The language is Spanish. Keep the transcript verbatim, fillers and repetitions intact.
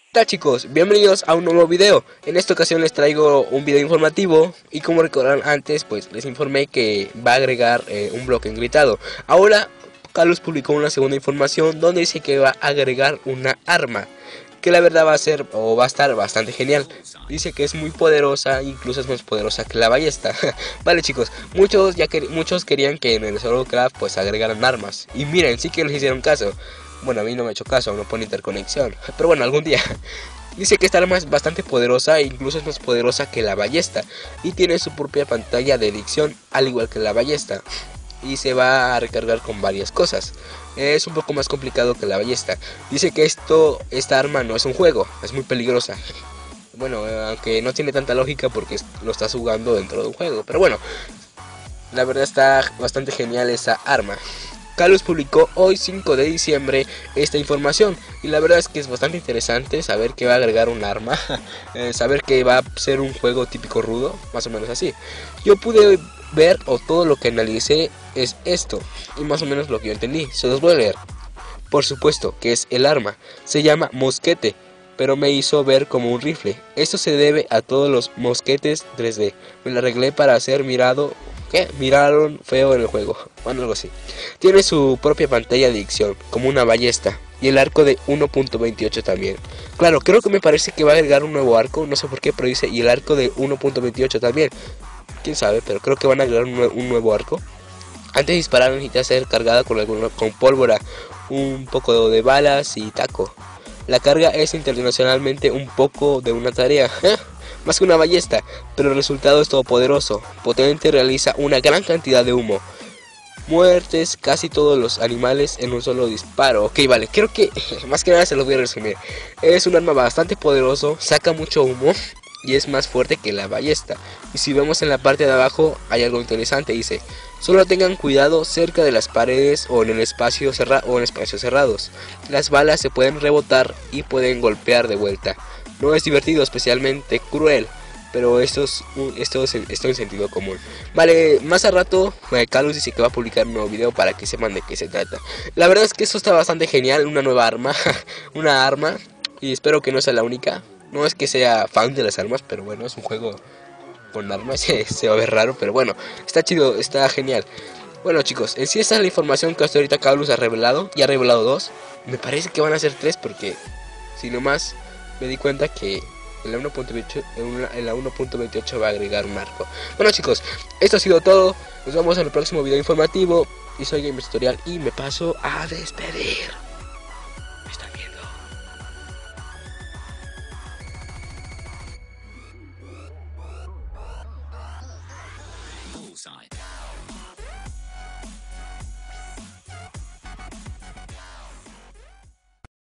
Hola chicos, bienvenidos a un nuevo video. En esta ocasión les traigo un video informativo y como recordarán antes, pues les informé que va a agregar eh, un bloque encriptado. Ahora Carlos publicó una segunda información donde dice que va a agregar una arma que la verdad va a ser o va a estar bastante genial. Dice que es muy poderosa, incluso es más poderosa que la ballesta. Vale chicos, muchos ya que muchos querían que en el Solo Craft pues agregaran armas y miren, sí que les hicieron caso. Bueno, a mí no me ha hecho caso, no pone interconexión, pero bueno, algún día. Dice que esta arma es bastante poderosa e incluso es más poderosa que la ballesta y tiene su propia pantalla de edición al igual que la ballesta y se va a recargar con varias cosas. Es un poco más complicado que la ballesta. Dice que esto, esta arma no es un juego, es muy peligrosa. Bueno, aunque no tiene tanta lógica porque lo estás jugando dentro de un juego, pero bueno, la verdad está bastante genial esa arma. Carlos publicó hoy cinco de diciembre esta información y la verdad es que es bastante interesante saber que va a agregar un arma, eh, saber que va a ser un juego típico rudo, más o menos así. Yo pude ver o todo lo que analicé es esto y más o menos lo que yo entendí, se los voy a leer. Por supuesto que es el arma, se llama mosquete, pero me hizo ver como un rifle. Esto se debe a todos los mosquetes tres D. Me lo arreglé para hacer mirado, ¿qué? Miraron feo en el juego, bueno, algo así. Tiene su propia pantalla de dicción, como una ballesta, y el arco de uno punto veintiocho también. Claro, creo que me parece que va a agregar un nuevo arco, no sé por qué, pero dice, y el arco de uno punto veintiocho también. Quién sabe, pero creo que van a agregar un, nue un nuevo arco. Antes de disparar necesita ser cargada con, alguna, con pólvora, un poco de balas y taco. La carga es internacionalmente un poco de una tarea, ¿eh? Más que una ballesta, pero el resultado es todopoderoso, potente, realiza una gran cantidad de humo. Muertes casi todos los animales en un solo disparo. Ok, vale, creo que más que nada se lo voy a resumir. Es un arma bastante poderoso, saca mucho humo y es más fuerte que la ballesta. Y si vemos en la parte de abajo hay algo interesante, dice: solo tengan cuidado cerca de las paredes o en el espacio cerrado o en espacios cerrados. Las balas se pueden rebotar y pueden golpear de vuelta. No es divertido, especialmente cruel, pero esto es, esto es, esto es en sentido común. Vale, más a rato eh, Carlos dice que va a publicar un nuevo video para que sepan de qué se trata. La verdad es que esto está bastante genial, una nueva arma, una arma, y espero que no sea la única. No es que sea fan de las armas, pero bueno, es un juego con armas, se va a ver raro, pero bueno, está chido, está genial. Bueno chicos, en sí esta es la información que hasta ahorita Carlos ha revelado, y ha revelado dos. Me parece que van a ser tres porque si nomás me di cuenta que en la uno punto veintiocho, en la uno punto veintiocho va a agregar un arco. Bueno chicos, esto ha sido todo. Nos vemos en el próximo video informativo. Y soy Gamer Tutorial y me paso a despedir. Me están viendo. Bullseye.